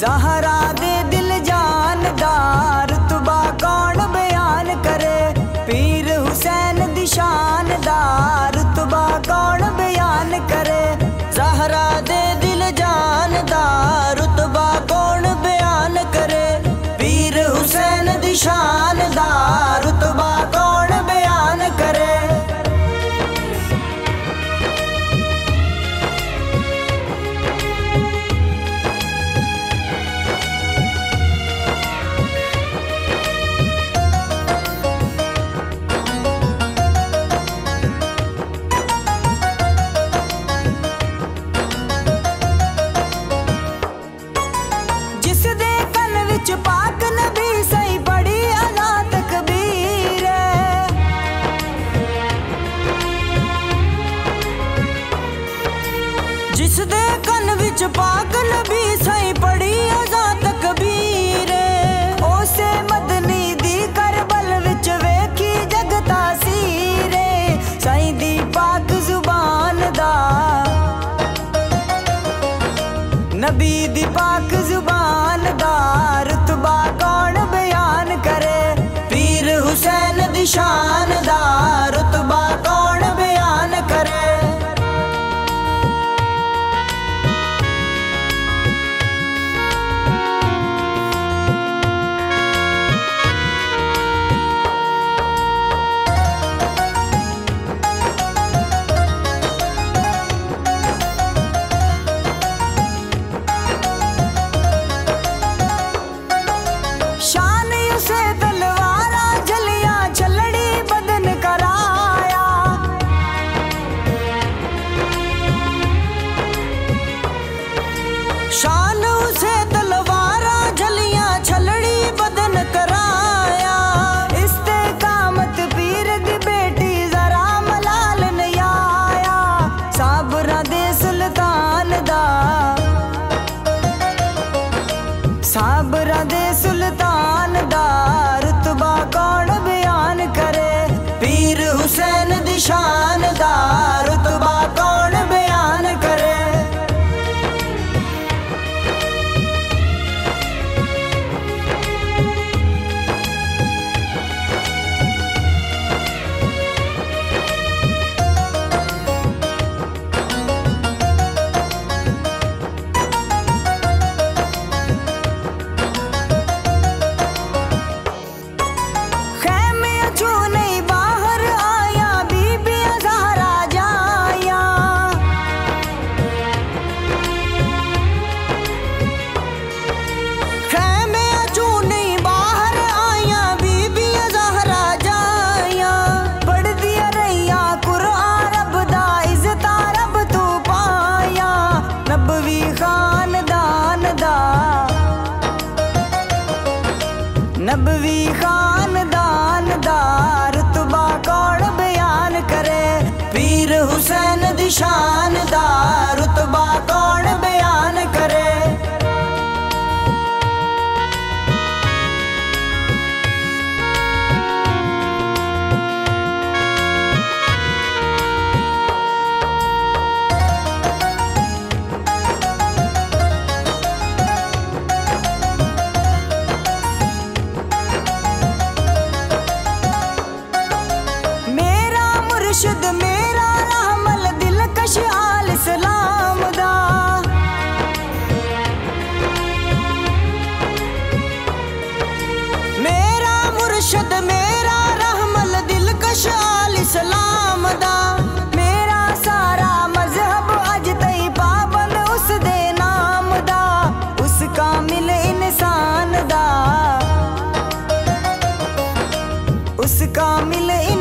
ज़हरा दे दिल जानदार रुतबा कौन बयान करे, पीर हुसैन दी शानदार रुतबा कौन बयान करे। ज़हरा दे दिल जानदार रुतबा कौन बयान करे, पीर हुसैन दी शानदार रुतबा कौन बयान करे। पाक नबी सही बड़ी अला तकबीर है, जिस दे कन विच पाक नबी सही बड़ी अला तकबीर है। ओसे मदनी दी करबल विच वेखी जग तासीर है, सही दी पाक जुबान दा नबी दी पाक जुबान दा रुतबा कौन बयान करे, पीर हुसैन दी शान दा रुतबा कौन बयान करे। शान उसे तलवारा जलिया छलड़ी बदन कराया, शान उसे तलवारा जलिया छलड़ी बदन कराया। इस्तेकामत पीर दी बेटी जरा मलाल ने आया, साबरा दे सुल्तान दा साबरा दे सुल्तान दा रुतबा कौन बयान करे, पीर हुसैन दी शान दा रुतबा कौन बयान करे। नबवी खानदान दा रुतबा कौन बयान करे, पीर हुसैन दी शान दा रुतबा कौन बयान करे। मुर्शिद मेरा रहमल दिलकश आल सलाम दा, मेरा मुर्शिद मेरा रहमल दिलकश आल सलाम दा। मेरा सारा मजहब अज तई पाबंद उस दे नाम दा, उस कामिल इंसान दा, उस कामिल